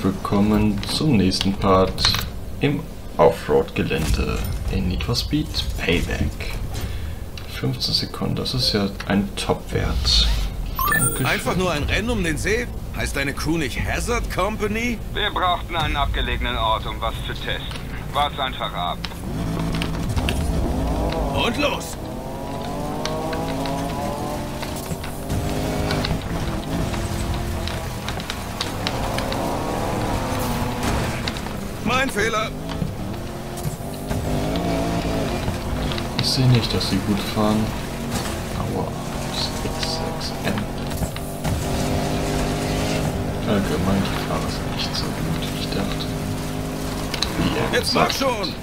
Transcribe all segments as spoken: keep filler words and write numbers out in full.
und willkommen zum nächsten Part im Offroad-Gelände in Need for Speed Payback. fünfzehn Sekunden, das ist ja ein Top-Wert. Dankeschön. Einfach nur ein Rennen um den See? Heißt deine Crew nicht Hazard Company? Wir brauchten einen abgelegenen Ort, um was zu testen. Wart's einfach ab. Und los! Mein Fehler. Ich sehe nicht, dass sie gut fahren. Aua, das X sechs M. Allgemein, die Fahrer sind nicht so gut, wie ich dachte. Wie er Jetzt mach gesagt hat. schon!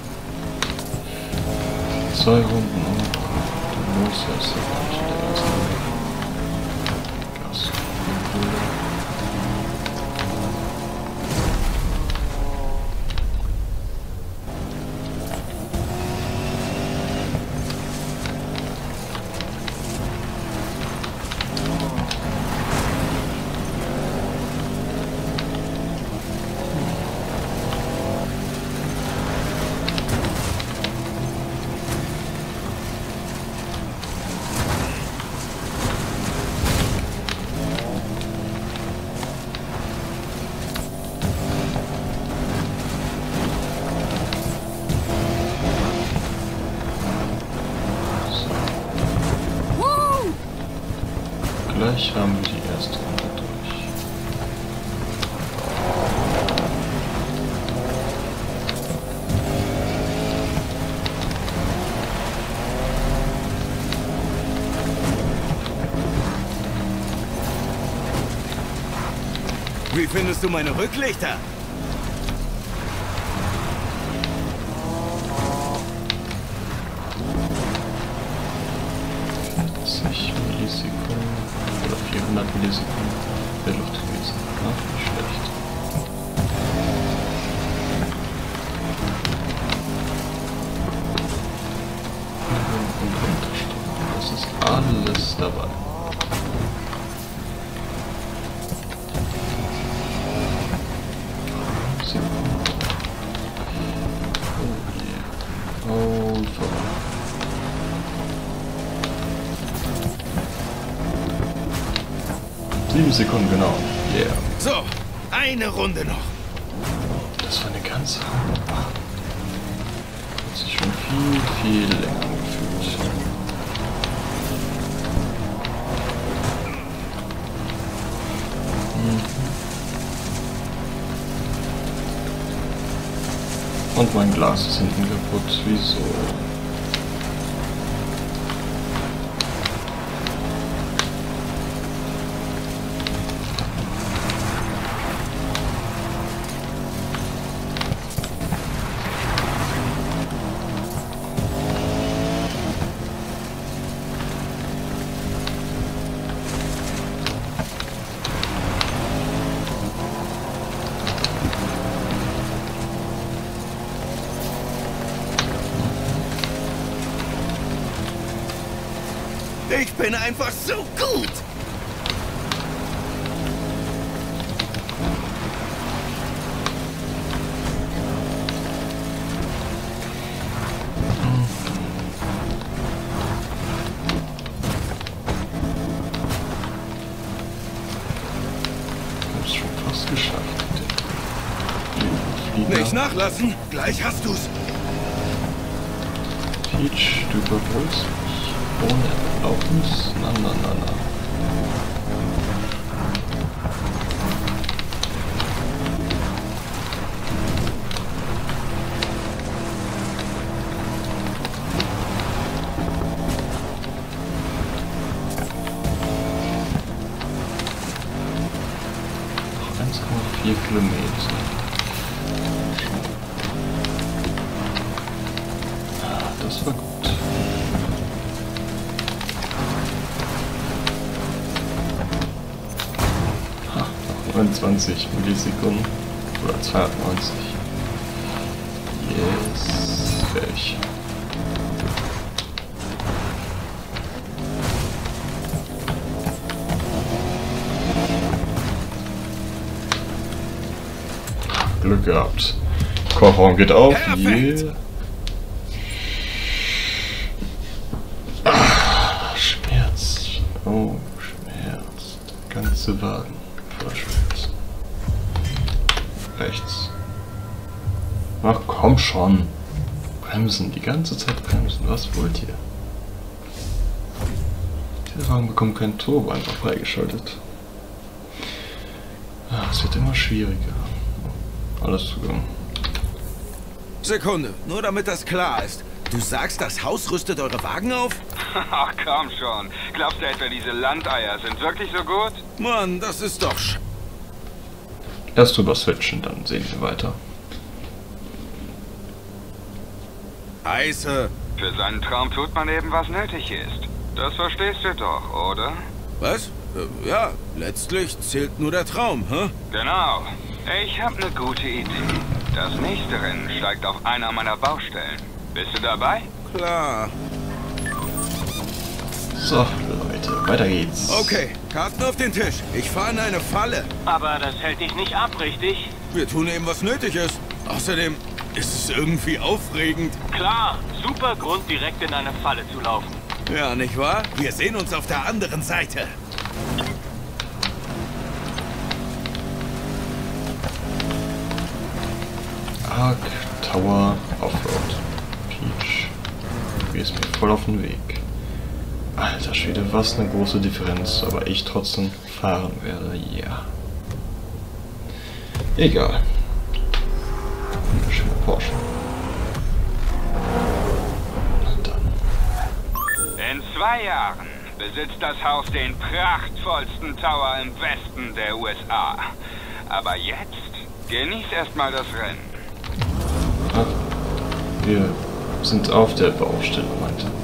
Zwei Runden und du musst ja so nicht der ganze Gas. Gleich haben wir die erste Runde durch. Wie findest du meine Rücklichter? vierzig Millisekunden oder vierhundert Millisekunden der Luft gewesen. Ach, nicht schlecht. Und Unterstunden. Das ist alles dabei. Oh yeah. Und vorbei. Sieben Sekunden, genau. Yeah. So, eine Runde noch. Das war eine ganze Runde. Hat sich schon viel, viel länger angefühlt. Mhm. Und mein Glas ist hinten kaputt. Wieso? Ich bin einfach so gut! Ich hab's schon fast geschafft. Nicht nachlassen, gleich hast du's. Peach, du überholst mich. Ohne Erlaubnis? Na, na, na, na. Noch eins Komma vier Kilometer. Ah, das war gut. neunundzwanzig Millisekunden oder zweihundertneunzig. Yes, fertig. Glück gehabt. Kofferraum geht auf. Yeah. Ah, Schmerz. Oh, Schmerz. Der ganze Wagen voller Schmerz. Rechts. Ach komm schon. Bremsen, die ganze Zeit bremsen. Was wollt ihr? Der Wagen bekommt kein Turbo, einfach freigeschaltet. Ah, es wird immer schwieriger. Alles zusammen. Sekunde, nur damit das klar ist. Du sagst, das Haus rüstet eure Wagen auf? Ach komm schon. Glaubst du etwa, diese Landeier sind wirklich so gut? Mann, das ist doch sch... Erst drüber switchen, dann sehen wir weiter. Scheiße. Für seinen Traum tut man eben, was nötig ist. Das verstehst du doch, oder? Was? Äh, ja, letztlich zählt nur der Traum, hä? Genau. Ich habe eine gute Idee. Das nächste Rennen steigt auf einer meiner Baustellen. Bist du dabei? Klar. So, Leute, weiter geht's. Okay, Karten auf den Tisch. Ich fahre in eine Falle. Aber das hält dich nicht ab, richtig? Wir tun eben, was nötig ist. Außerdem ist es irgendwie aufregend. Klar, super Grund, direkt in eine Falle zu laufen. Ja, nicht wahr? Wir sehen uns auf der anderen Seite. Ark Tower Offroad. Peach. Du gehst mir voll auf den Weg. Alter Schwede, was eine große Differenz, aber ich trotzdem fahren werde, ja. Yeah. Egal. Wunderschöner Porsche. Und dann. In zwei Jahren besitzt das Haus den prachtvollsten Tower im Westen der U S A. Aber jetzt genieß erstmal das Rennen. Ah, wir sind auf der Baustelle, meinte er.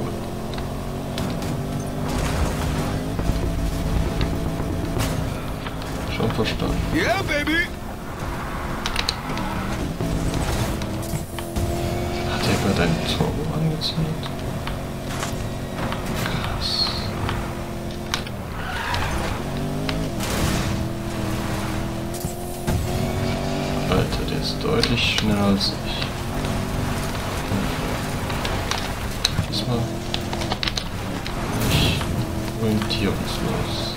Schon verstanden. Ja, yeah, Baby! Hat er gerade einen Turbo angezündet? Krass. Alter, der ist deutlich schneller als ich. Diesmal nicht orientierungslos.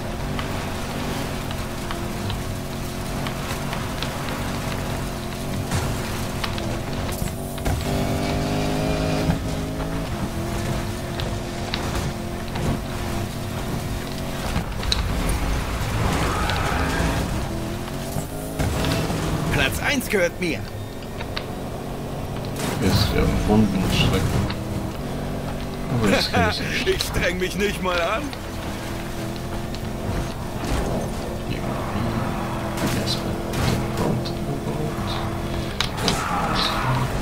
Platz eins gehört mir. Jetzt werden Wunden schrecken. Aber das kann ich nicht. Ich streng mich nicht mal an. Irgendwie erstmal den Front gebaut. Dann Asphalt.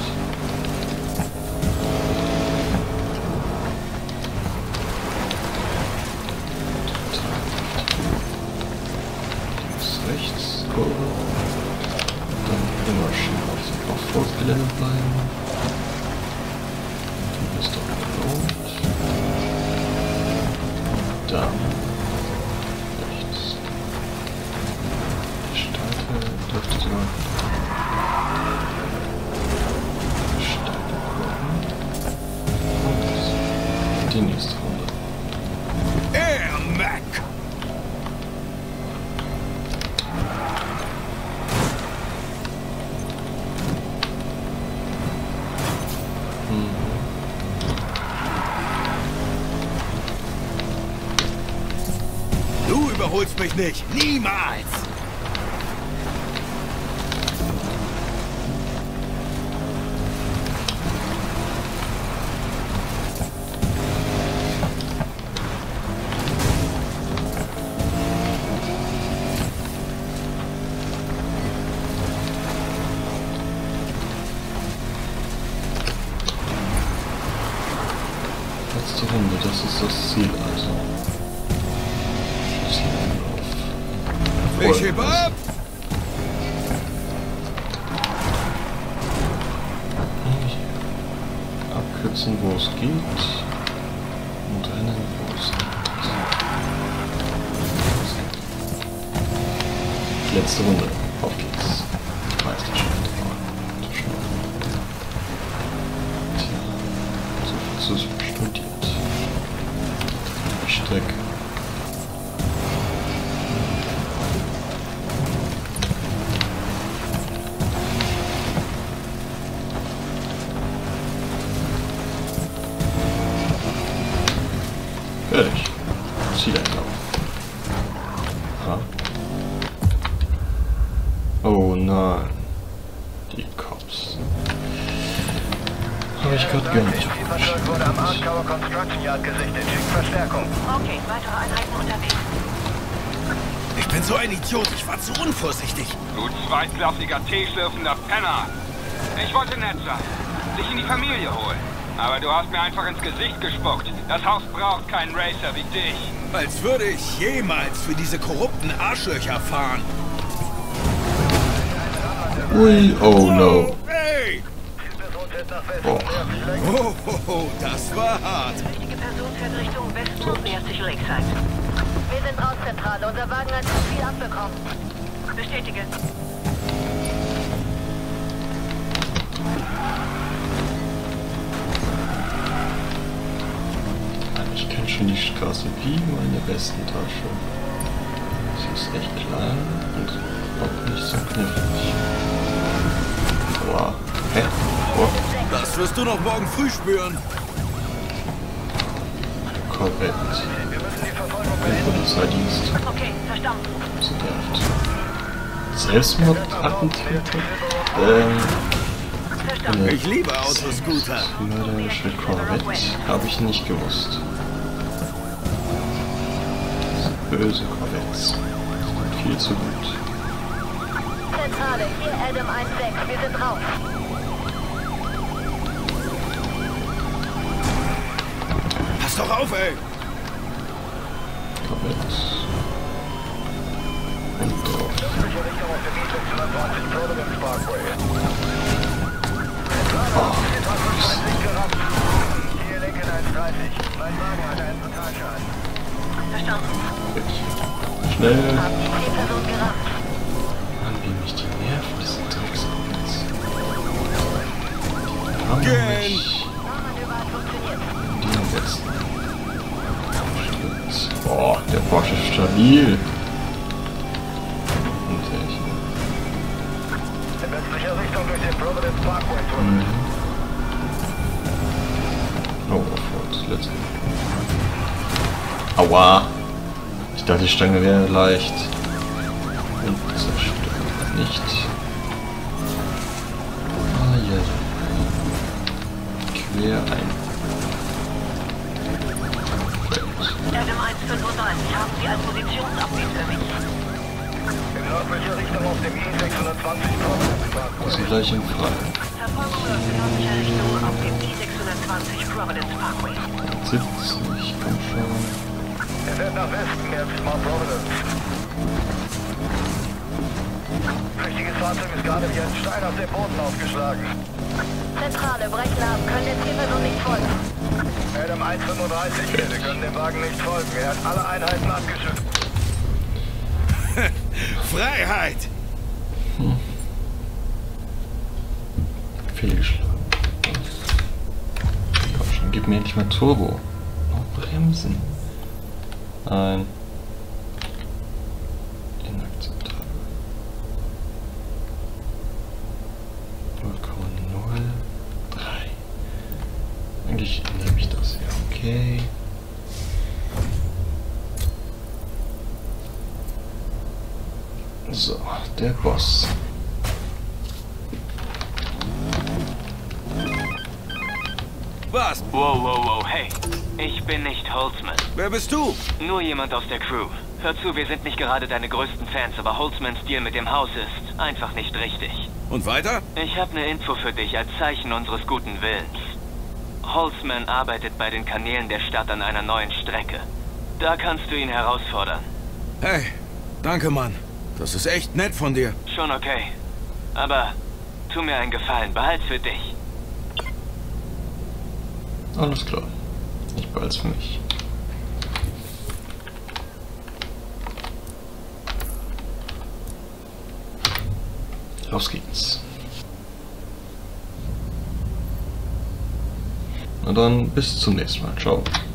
Links, rechts, Kurve. Dann immer schön auf dem Offroad-Gelände bleiben. Du bist doch gewohnt. Dann rechts. Die Starte dürfte sogar Starte gucken. Und die nächste Runde. Air Mac! Du überholst mich nicht. Niemals! Letzte Runde, das ist das Ziel also. Ich heb ab! Abkürzen, wo es geht. Und rennen, wo es geht. Letzte Runde. Auf geht's. Meisterschaft. Die Cops. Habe ich gerade gönnt. Fahrzeug wurde am Arschkauer Construction Yard gesichtet. Schickt Verstärkung. Okay, weitere Einheiten unterwegs. Ich bin so ein Idiot, ich war zu unvorsichtig. Du zweitklassiger Teeschlürfender Penner. Ich wollte nett sein, dich in die Familie holen. Aber du hast mir einfach ins Gesicht gespuckt. Das Haus braucht keinen Racer wie dich. Als würde ich jemals für diese korrupten Arschlöcher fahren. Ui, oh no. Hey! Boah. Oh, oh, oh, das war hart. Richtige Person fährt Richtung Westen und nähert sich Lakeside. Wir sind raus, Zentrale. Unser Wagen hat zu viel abbekommen. Bestätige. Ich kenne schon die Straße wie meine Westentasche. Sie ist echt klein und auch nicht so knifflig. Wow. Hä? Oh. Das wirst du noch morgen früh spüren. Corvette. Der Polizeidienst. Okay, verstanden. So nervt. Selbstmordattentäter? Ähm. Verstanden. Ich liebe Autoscooter. Mörderische Corvette habe ich nicht gewusst. Böse Corvettes. Viel zu gut. Zentrale, hier Adam eins sechs. Wir sind raus. Pass doch auf, ey. Corvette. Und drauf. Hier Lincoln eins dreißig. Mein Wagen hat einen Totalschaden. Verstanden. Schnell. Haben die Zielperson gerammt. Mann, wie mich die Nerven, diese Dreckscovettes. Haben Gehen. mich. Fahrmanöver hat funktioniert. Die am besten. Stimmt. Boah, der Porsche ist stabil. Und echt. In westlicher Richtung durch den Providence Parkway Tunnel. Mhm. Oh, Offroad, let's go. Aua! Ich dachte, die Stange wäre leicht. Und zerstört nicht. Ah, ja. Quer ein. Adam eins fünfunddreißig, haben Sie ein Positionsupdate für mich? In nördlicher Richtung auf dem I sechshundertzwanzig Providence Parkway. Also gleich im Freien. Verfolgung läuft in nördlicher Richtung auf dem I sechshundertzwanzig Providence Parkway. siebzig, komm schon. Er fährt nach Westen, jetzt Mount Providence. Richtiges Fahrzeug ist gerade wie ein Stein auf den Boden aufgeschlagen. Zentrale, brechen ab. Können der Zielperson nicht folgen. Adam eins fünfunddreißig, wir können dem Wagen nicht folgen. Er hat alle Einheiten abgeschüttet. Freiheit! Fehlgeschlagen. Komm schon, gib mir endlich mal Turbo. Oh, Bremsen. Nein. Inakzeptabel. null Komma null drei. Eigentlich nehme ich das ja. Okay. So, der Boss. Was? Wow, wow, wow, hey. Ich bin nicht Holtzman. Wer bist du? Nur jemand aus der Crew. Hör zu, wir sind nicht gerade deine größten Fans, aber Holtzmans Deal mit dem Haus ist einfach nicht richtig. Und weiter? Ich habe eine Info für dich als Zeichen unseres guten Willens. Holtzman arbeitet bei den Kanälen der Stadt an einer neuen Strecke. Da kannst du ihn herausfordern. Hey, danke, Mann. Das ist echt nett von dir. Schon okay. Aber tu mir einen Gefallen, behalt für dich. Alles klar. Ich behalte für mich. Los geht's. Na dann, bis zum nächsten Mal. Ciao.